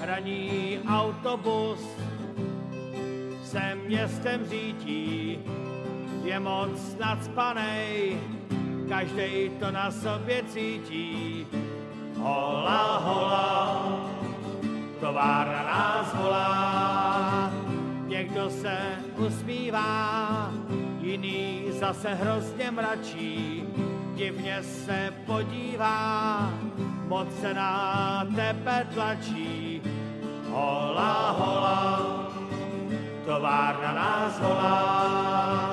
Ranní autobus se městem řítí, je moc nacpanej, každej to na sobě cítí. Hola, hola, továrna nás volá, někdo se usmívá, jiný zase hrozně mračí, divně se podívá, moc se na tebe tlačí. Hola, hola, továrna nás volá.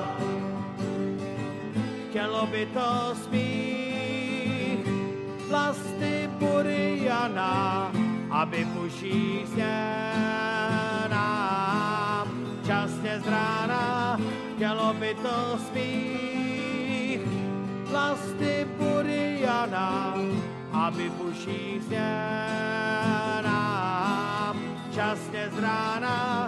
Chtělo by to smích plasty buriana, aby puší sněh nám časně z rána. Chtělo by to smích plasty buriana, aby puší sněh nám časně z rána.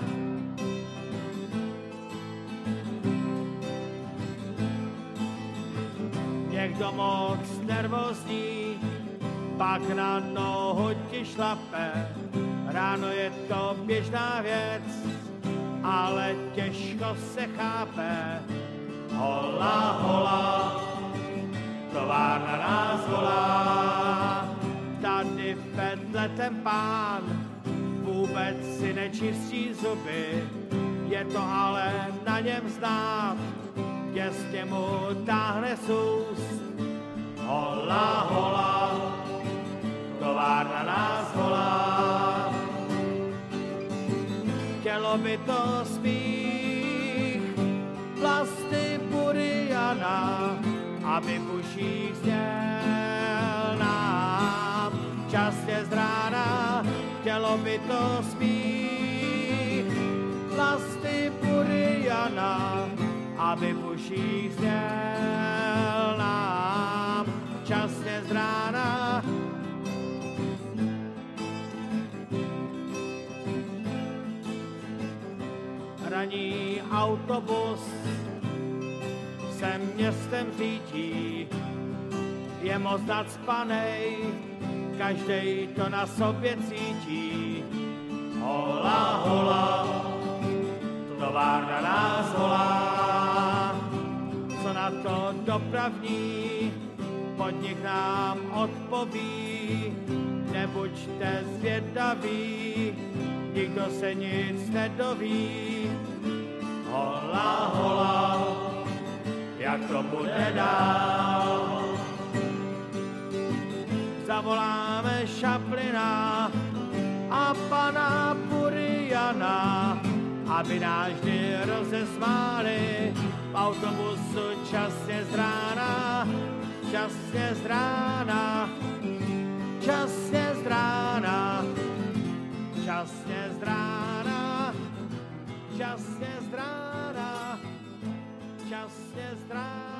Někdo moc nervózní, pak na nohu ti šlape. Ráno je to běžná věc, ale těžko se chápe. Hola, hola, továrna nás volá. Tady vedle ten pán vůbec si nečistí zuby, je to ale na něm znát, těsně mu táhne sus. Hola, hola, továrna nás volá. Chtělo by to smích plasty buriana, aby puších zněl nám časně z rána. Chtělo by to smích plasty buriana, aby puších zněl nám časně z rána. Ranní autobus se městem řítí, je moc nacpanej, každej to na sobě cítí. Hola, hola, továrna nás volá. Co na to dopravní podnik nám odpoví, nebuďte zvědaví, nikdo se nic nedoví. Hola, hola, jak to bude dál? Zavoláme Chaplina a pana Buriana, aby náš vždy rozesmáli. V autobusu časně z rána, časně z rána, časně z rána, časně z rána, časně z rána, časně z rána.